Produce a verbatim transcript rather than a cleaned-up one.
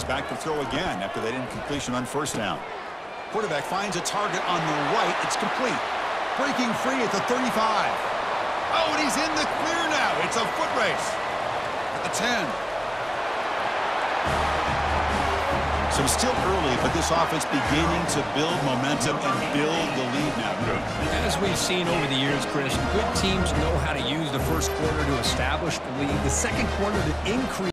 is back to throw again after that incompletion on first down. Quarterback finds a target on the right. It's complete. Breaking free at the thirty-five. Oh, and he's in the clear now. It's a foot race at the ten. So still early, but this offense beginning to build momentum and build the lead now. As we've seen over the years, Chris, good teams know how to use the first quarter to establish the lead. The second quarter to increase